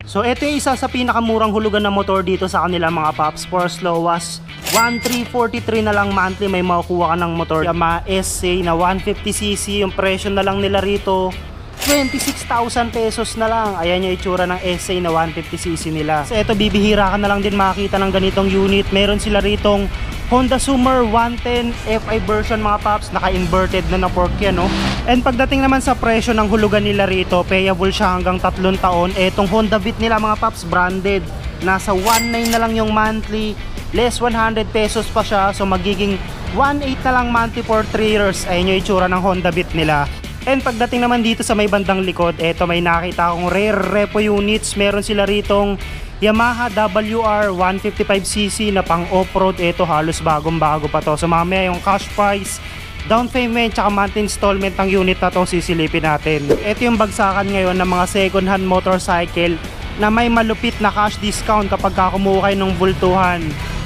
So ito yung isa sa pinakamurang hulugan na motor dito sa kanila mga paps. For as low as 1,343 na lang monthly may makukuha ka ng motor Yamaha SC na 150cc. Yung presyo na lang nila rito 26,000 pesos na lang. Ayan yung itsura ng SC na 150cc nila. So ito bibihira ka na lang din makakita ng ganitong unit. Meron sila ritong Honda Summer 110 FI version mga paps, naka-inverted na fork yan, no? And pagdating naman sa presyo ng hulugan nila rito, payable siya hanggang 3 taon. Etong Honda Beat nila mga paps, branded, nasa 1.9 na lang yung monthly, less 100 pesos pa siya, so magiging 1.8 na lang monthly for 3 years. Ayun yung itsura ng Honda Beat nila. And pagdating naman dito sa may bandang likod, eto may nakita akong rare repo units. Meron sila ritong Yamaha WR 155cc na pang off-road. Ito halos bagong-bago pa to. So mamaya yung cash price, down payment, tsaka monthly installment ng unit na to sisilipin natin. Ito yung bagsakan ngayon ng mga second hand motorcycle na may malupit na cash discount kapag kumuha kayo ng bultuhan.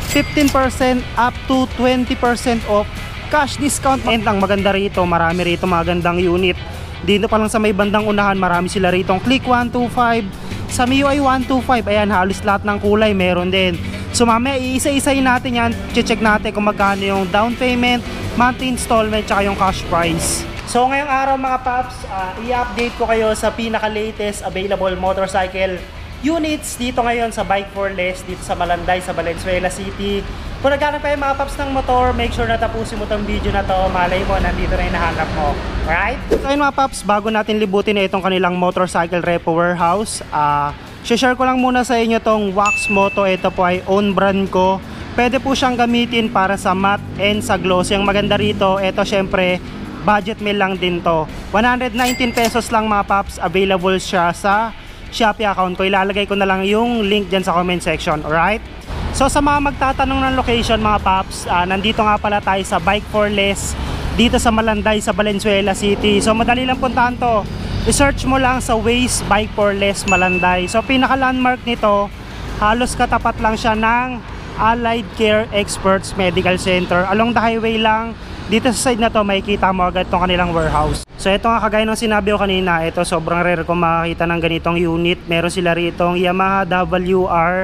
15% up to 20% off cash discount. And ang maganda rito, marami rito magandang unit. Dito pa lang sa may bandang unahan, marami sila rito Click 125, sa MIUI 125, ayan, halos lahat ng kulay meron din. So mamaya iisa-isayin natin yan, check natin kung magkano yung down payment, monthly installment, tsaka yung cash price. So ngayong araw mga paps, i-update ko kayo sa pinaka-latest available motorcycle units dito ngayon sa Bike for Less dito sa Malanday, sa Valenzuela City. Kung naghanap kayo mga paps ng motor, make sure na tapusin mo tong video na to. Malay mo, nandito na yung nahanap mo. Alright? So ayun mga paps, bago natin libutin na itong kanilang motorcycle repo warehouse, share ko lang muna sa inyo tong Wax Moto. Ito po ay own brand ko. Pwede po siyang gamitin para sa matte and sa glossy. Ang maganda rito, ito syempre, budget meal lang din to. 119 pesos lang mga paps, available siya sa Shopee account ko. Ilalagay ko na lang yung link dyan sa comment section. Alright? So sa mga magtatanong ng location mga paps, nandito nga pala tayo sa Bike for Less dito sa Malanday, sa Valenzuela City. So madali lang puntahan to. I-search mo lang sa Waze Bike for Less Malanday. So pinaka landmark nito, halos katapat lang siya ng Allied Care Experts Medical Center. Along the highway lang, dito sa side na to makikita mo agad itong kanilang warehouse. So ito nga kagaya ng sinabi ko kanina, ito sobrang rare kung makakita ng ganitong unit. Meron sila ritong Yamaha WR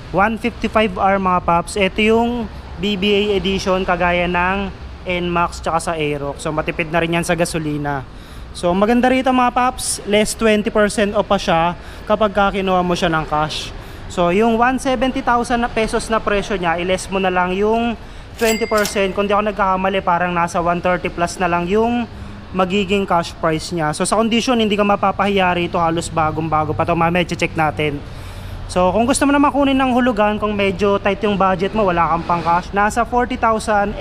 155R mga paps. Ito yung BBA edition kagaya ng NMAX tsaka sa Aerox. So matipid na rin yan sa gasolina. So maganda rito mga paps, less 20% off pa siya kapag kinuha mo siya ng cash. So yung 170,000 pesos na presyo niya, i-less mo na lang yung 20%. Kung di ako nagkakamali, parang nasa 130 plus na lang yung magiging cash price niya. So sa condition, hindi ka mapapahiya rito, halos bagong-bago pa to. Mamaya check natin. So kung gusto mo naman kunin ng hulugan, kung medyo tight yung budget mo, wala kang pang cash, nasa 40,800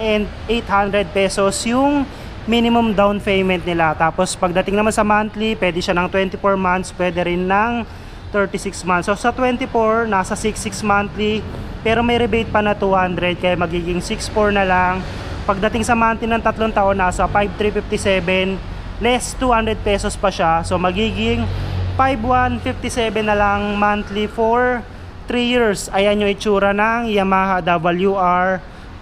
pesos yung minimum down payment nila. Tapos pagdating naman sa monthly, pwede siya ng 24 months, pwede rin ng 36 months. So sa 24, nasa 66 monthly, pero may rebate pa na 200, kaya magiging 64 na lang. Pagdating sa monthly ng 3 taon, nasa 5,357, less 200 pesos pa siya. So magiging 5,157 na lang monthly for 3 years. Ayan yung itsura ng Yamaha WR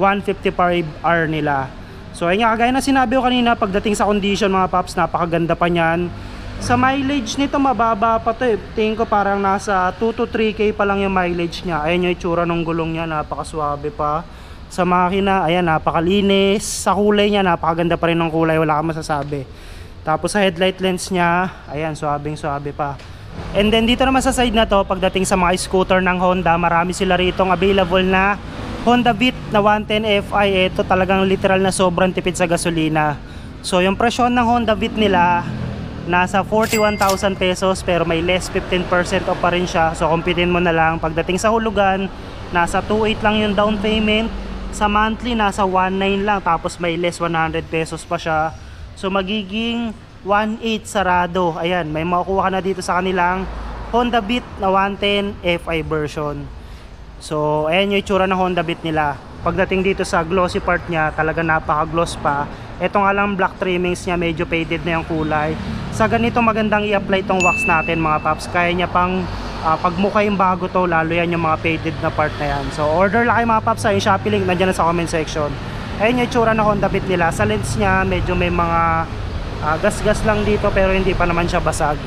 155R nila. So ayun nga, kagaya na sinabi ko kanina, pagdating sa condition mga paps, napakaganda pa niyan. Sa mileage nito, mababa pa to eh. Tingin ko parang nasa 2 to 3K pa lang yung mileage niya. Ayan yung itsura ng gulong niya, napakaswabe pa. Sa makina, ayan, napakalinis. Sa kulay niya, napakaganda pa rin ng kulay, wala kang masasabi. Tapos sa headlight lens niya, ayan, swabing-swabe pa. And then dito naman sa side na to, pagdating sa mga scooter ng Honda, marami sila ritong available na Honda Beat na 110 Fi. Ito talagang literal na sobrang tipid sa gasolina. So yung presyon ng Honda Beat nila, nasa 41,000 pesos, pero may less 15% off pa rin siya. So kumpitin mo na lang. Pagdating sa hulugan, nasa 2.8 lang yung down payment. Sa monthly, nasa 1.9 lang, tapos may less 100 pesos pa siya. So magiging 1.8 sarado. Ayan, may makukuha ka na dito sa kanilang Honda Beat na 110 Fi version. So ayan yung itsura ng Honda Beat nila. Pagdating dito sa glossy part niya, talaga napaka-gloss pa. Ito nga lang black trimmings niya, medyo faded na yung kulay. Sa ganito magandang i-apply tong wax natin mga paps. Kaya niya pang pagmukha yung bago to, lalo yan yung mga faded na part na yan. So order lang kayo mga paps, yung Shopee link nandiyan na sa comment section. Ayun yung itsura ng Honda Beat nila. Sa lens niya, medyo may mga gas-gas lang dito, pero hindi pa naman siya basag.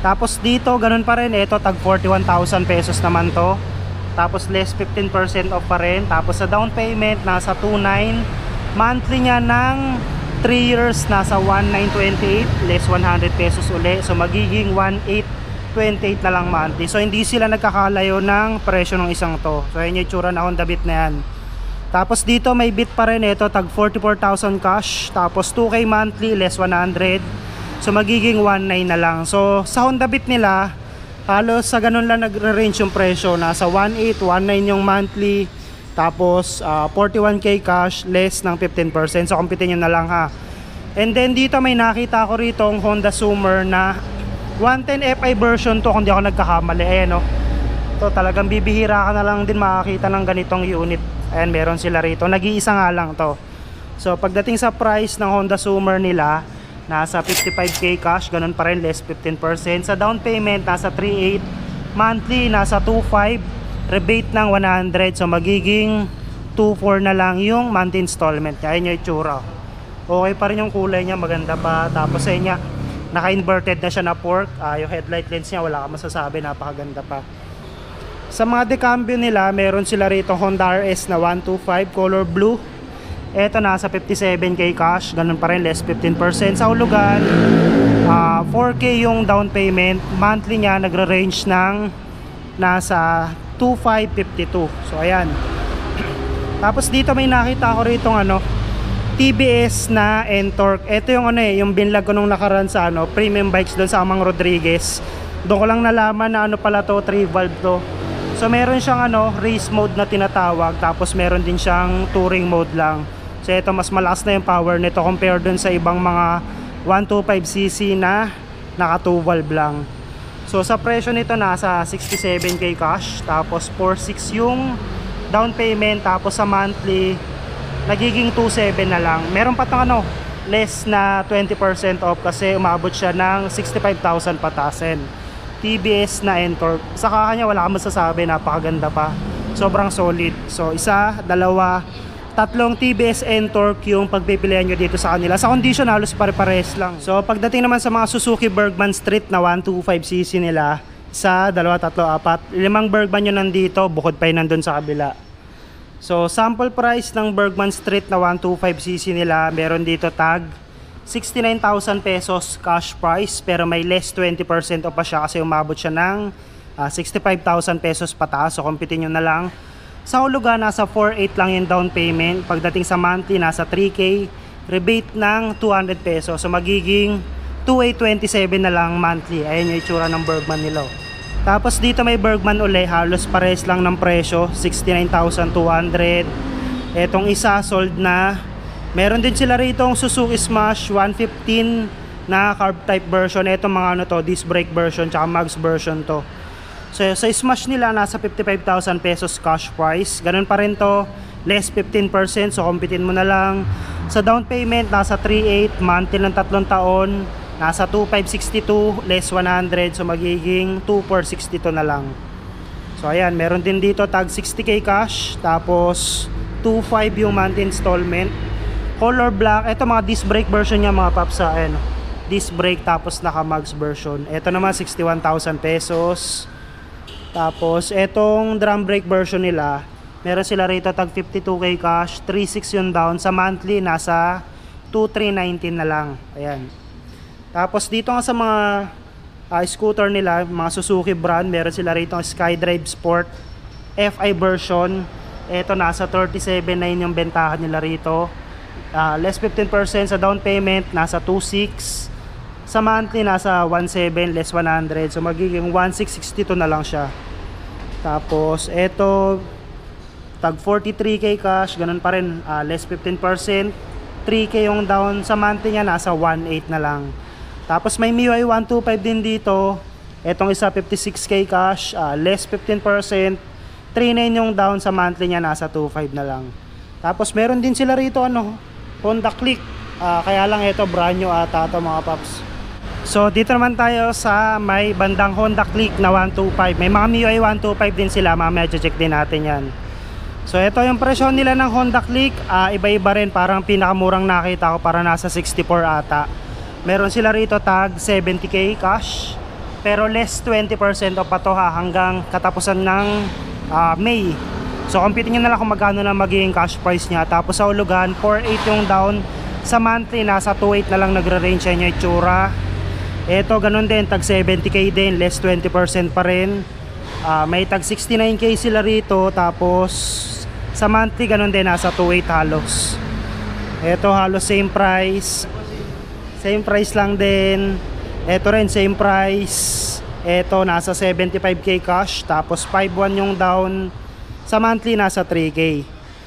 Tapos dito ganun pa rin, ito tag 41,000 pesos naman to. Tapos less 15% off pa rin. Tapos sa down payment nasa 2,900, monthly niya ng 3 years nasa 1,928, less 100 pesos uli. So magiging 1,828 na lang monthly. So hindi sila nagkakalayo ng presyo ng isang to. So yun yung itsura na Honda Beat na yan. Tapos dito may Beat pa rin, ito tag 44,000 cash. Tapos 2K monthly, less 100. So magiging 1,900 na lang. So sa Honda Beat nila, halos sa ganun lang nagre-range yung presyo. Nasa 1,800, 1,900 yung monthly. Tapos 41k cash, less ng 15%. So kumpitin nyo na lang ha. And then dito may nakita ko rito ang Honda Summer na 110 Fi version to, kung di ako nagkakamali. Ayan, no? To talagang bibihira ka na lang din makakita ng ganitong unit. Ayan, meron sila rito. Nag-iisa nga lang to. So pagdating sa price ng Honda Summer nila, nasa 55k cash, ganun pa rin, less 15%. Sa down payment nasa 3,800, monthly nasa 2,500, rebate ng 100. So magiging 2,400 na lang yung monthly installment. Ayan yung itsura. Okay pa rin yung kulay niya, maganda pa. Tapos ayun niya, naka-inverted na siya na fork. Yung headlight lens niya, wala ka masasabi, napakaganda pa. Sa mga decambio nila, meron sila rito Honda RS na 125 color blue. Eto nasa 57k cash, ganun pa rin, less 15%. Sa hulugan 4k yung down payment. Monthly niya nagre-range ng nasa 2,552. So ayan. Tapos dito may nakita ko rito TBS na Ntorq. Ito yung yung binlog ko nung nakaraan sa premium bikes doon sa Amang Rodriguez. Doon ko lang nalaman na pala to, 3 valve to. So meron siyang race mode na tinatawag, tapos meron din siyang touring mode lang. So ito mas malakas na yung power nito compared dun sa ibang mga 125cc na naka 2 valve lang. So sa presyo nito nasa 67k cash, tapos 4,600 yung down payment, tapos sa monthly nagiging 2,700 na lang. Meron pa tong less na 20% off kasi umabot siya ng 65,000 patasin. TBS na Ntorq. Sa kanya wala kang masasabi, napakaganda pa. Sobrang solid. So isa, dalawa, tatlong TBS Ntorq yung pagpipilian nyo dito sa kanila. Sa condition halos pare-pares lang. So pagdating naman sa mga Suzuki Bergman Street na 125cc nila, sa 2, 3, 4, 5 Bergman yun nandito, bukod pa yun nandun sa kabila. So sample price ng Bergman Street na 125cc nila, meron dito tag 69,000 pesos cash price, pero may less 20% off pa siya kasi umabot siya ng 65,000 pesos pataas. So kumpitin nyo na lang. Sa hulugan nasa 4,800 lang yung down payment. Pagdating sa monthly nasa 3k, rebate ng 200 pesos. So magiging 2,827 na lang monthly. Ayan yung itsura ng Bergman nila. Tapos dito may Bergman uli, halos pares lang ng presyo, 69,200. Etong isa sold na. Meron din sila rito ang Suzuki Smash 115 na carb type version. Etong mga to, disc brake version tsaka mags version to. So sa Smash nila nasa 55,000 pesos cash price. Ganun pa rin to, less 15%. So kumpitin mo na lang. Sa down payment nasa 3,800, monthly ng 3 taon nasa 2,562, less 100. So magiging 2,462 na lang. So ayan, meron din dito tag 60k cash, tapos 2,500 yung monthly installment. Color black. Ito mga disc brake version niya mga paps, disc brake tapos naka mags version. Ito naman 61,000 pesos. Tapos etong drum brake version nila, meron sila rito tag 52k cash, 3,600 yung down. Sa monthly nasa 2,319 na lang. Ayan. Tapos dito nga sa mga scooter nila, mga Suzuki brand, meron sila rito SkyDrive Sport FI version. Ito nasa 37,900 yung bentahan nila rito. Less 15% sa down payment nasa 2,600. Sa monthly nasa 1,700, less 100. So magiging 1,662 na lang siya. Tapos eto tag 43k cash, ganun pa rin, less 15%. 3k yung down. Sa monthly niya nasa 1,800 na lang. Tapos may MIUI 125 din dito. Etong isa 56k cash, less 15%. 3,900 yung down. Sa monthly niya nasa 2,500 na lang. Tapos meron din sila rito Honda Click. Kaya lang ito brand new ata ito mga paps. So dito naman tayo sa may bandang Honda Click na 125. May mga MIUI 125 din sila, mamaya check din natin yan. So ito yung presyo nila ng Honda Click. Iba-iba rin, parang pinakamurang nakita ko para nasa 64 ata. Meron sila rito tag 70k cash. pero less 20% off pa to ha, hanggang katapusan ng May. So computin nyo na lang kung magkano na magiging cash price nya. Tapos sa hulugan 4.8 yung down, sa monthly nasa 2.8 na lang nagre-range yung itsura. Ito ganun din, tag 70k din, less 20% pa rin. May tag 69k sila rito, tapos sa monthly ganun din, nasa 2.8 halos. Ito halos same price lang din. Ito rin same price. Ito nasa 75k cash, tapos 5.1 yung down, sa monthly nasa 3k.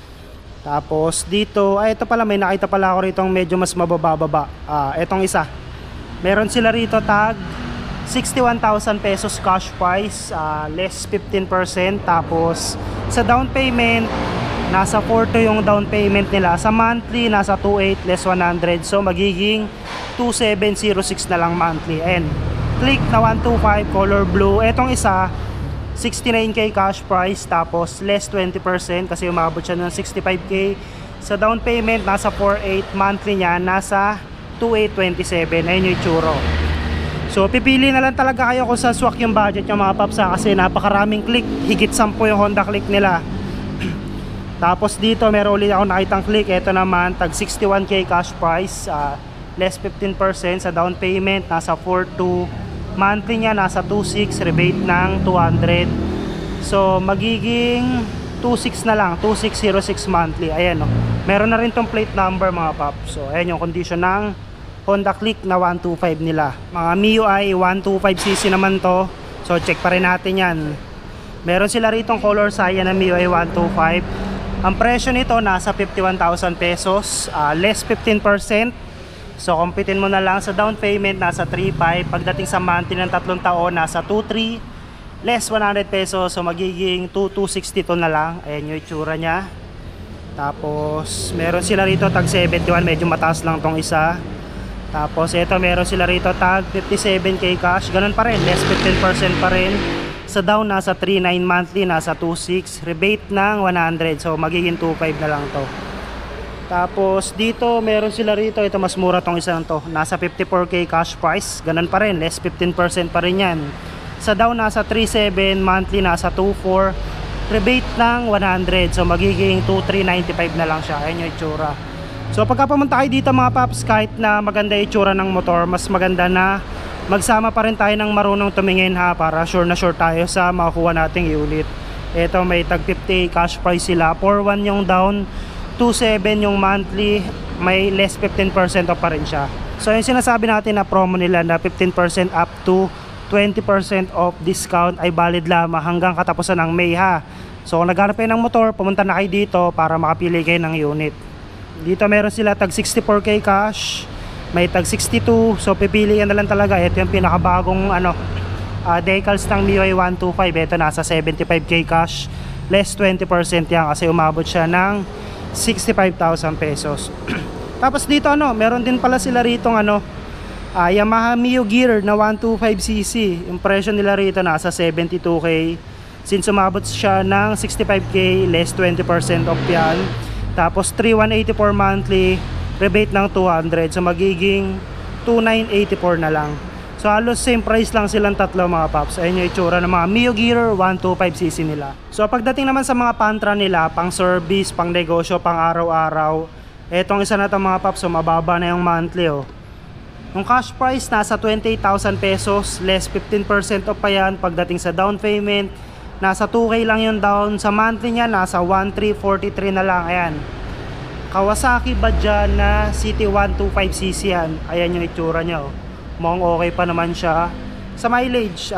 Tapos dito, ito pala, may nakita pala ako rito medyo mas mababa. Etong isa, meron sila rito tag 61,000 pesos cash price, less 15%. Tapos sa down payment nasa 4.2 yung down payment nila, sa monthly nasa 2.8 less 100, so magiging 2.706 na lang monthly. And click na 125 color blue. Etong isa 69k cash price, tapos less 20% kasi umabot siya ng 65k. Sa down payment nasa 4.8, monthly niya nasa 2.827. ayun yung itsura. So pipili na lang talaga kayo kung sa swak yung budget yung mga paps, kasi napakaraming click, higit 10 yung Honda Click nila. Tapos dito meron ulit ako nakitang Click, ito naman tag 61k cash price, less 15%. Sa down payment nasa 4.2, monthly niya nasa 2.6, rebate ng 200, so magiging 2.6 na lang, 2.606 monthly. Ayan o, meron na rin tong plate number mga paps. So ayan yung condition ng Honda Click na 125 nila. Mga MIUI 125cc naman to, so check pa rin natin yan. Meron sila ritong color Cyan na MIUI 125. Ang presyo nito nasa 51,000 pesos, less 15%. So computin mo na lang, sa down payment nasa 3.5, pagdating sa monthly ng 3 taon nasa 2.3, less 100 pesos, so magiging 2.262 na lang. Ayan yung itsura nya. Tapos meron sila rito tag 71, medyo mataas lang tong isa. Tapos ito meron sila rito tag 57k cash, ganun pa rin, less 15% pa rin. Sa down nasa 3.9, monthly nasa 2.6, rebate ng 100, so magiging 2.5 na lang to. Tapos dito meron sila rito, ito mas mura tong isang to, nasa 54k cash price, ganun pa rin, less 15% pa rin yan. Sa down nasa 3.7, monthly nasa 2.4, rebate ng 100, so magiging 2.395 na lang siya. Ayun yung itsura. So pagka pumunta kayo dito mga paps, kahit na maganda yung itsura ng motor, mas maganda na magsama pa rin tayo ng marunong tumingin ha, para sure na sure tayo sa makukuha nating unit. Ito may tag 50 cash price sila, 4.1 yung down, 2.7 yung monthly, may less 15% off pa rin siya. So yung sinasabi natin na promo nila na 15% up to 20% off discount ay valid lamang hanggang katapusan ng May ha. So kung naghanap kayo ng motor, pumunta na kayo dito para makapili kayo ng unit. Dito meron sila tag 64k cash, may tag 62, so pipili na lang talaga. Ito yung pinakabagong decals ng MIUI 125, ito nasa 75k cash, less 20% yan kasi umabot siya ng 65,000 pesos. Tapos dito meron din pala sila ritong Yamaha Mio Gear na 125cc. Yung presyo nila rito nasa 72k. Since umabot siya ng 65k, less 20% off yan. Tapos 3,184 monthly, rebate ng 200, so magiging 2,984 na lang. So halos same price lang silang tatlo mga paps. Ayun yung itsura ng mga Mio Gear 125cc nila. So pagdating naman sa mga pantra nila, pang service, pang negosyo, pang araw-araw, etong isa na itong mga paps, so mababa na yung monthly oh. Yung cash price nasa 28,000 pesos, less 15% off pa yan. Pagdating sa down payment, nasa 2k lang yung down. Sa monthly niya nasa 1,343 na lang. Ayan, Kawasaki Badja na City 125cc yan. Ayan yung itsura niya oh. Mukhang okay pa naman siya. Sa mileage,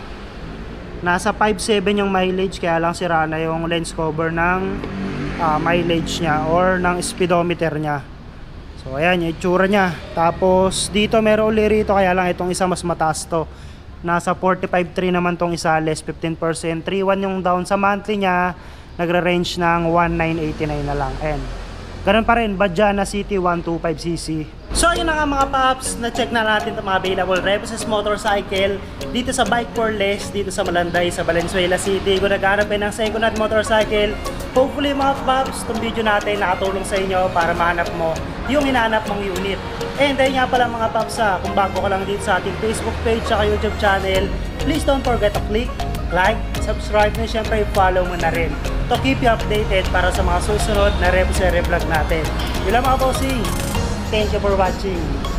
nasa 5.7 yung mileage, kaya lang sira na yung lens cover ng mileage niya or ng speedometer niya. So ayan yung itsura niya. Tapos dito meron ulit rito, kaya lang itong isa mas mataas to. Nasa 45.3 naman tong isa, less 15%. 3.1 yung down. Sa monthly niya nagre-range ng 1,989 na lang. Ayan, ganun pa rin, Badja na City 125cc. So yun na nga mga paps, na-check na natin itong mga available Revosis motorcycle dito sa Bike for Less, dito sa Malanday, sa Valenzuela City. Kung naghanap ng second hand motorcycle, hopefully mga paps, itong video natin nakatulong sa inyo para mahanap mo yung hinahanap mong unit. And then nga pala mga paps, kung bago ka lang dito sa ating Facebook page at YouTube channel, please don't forget to click, like, subscribe, and syempre follow mo na rin to keep you updated para sa mga susunod na repo-vlog natin. Yun lang mga bossing. Thank you for watching.